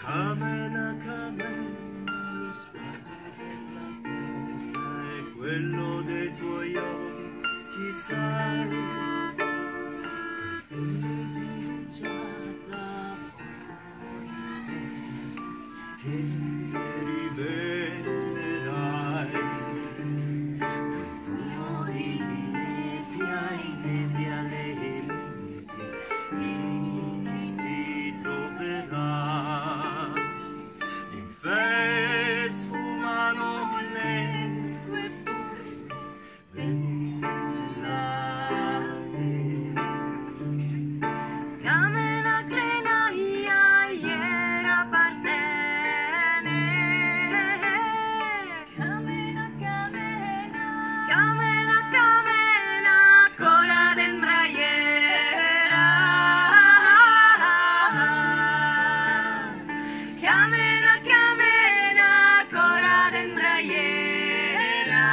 Camena, camena, lo sguardo della terra è quello dei tuoi occhi, sai, già fuori stelle che rivederai, per fuori inebria le menti di chi ti troverà. Sfumano le tue forme velate. Camena crenaia iera partene. Camena, camena, camena, camena, cora dendra iera. Camena, camena, cora dendra iera.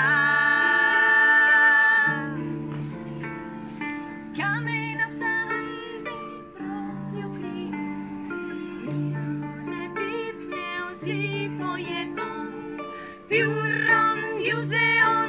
Camena tante prozio se pipneo si poieton più rondiuse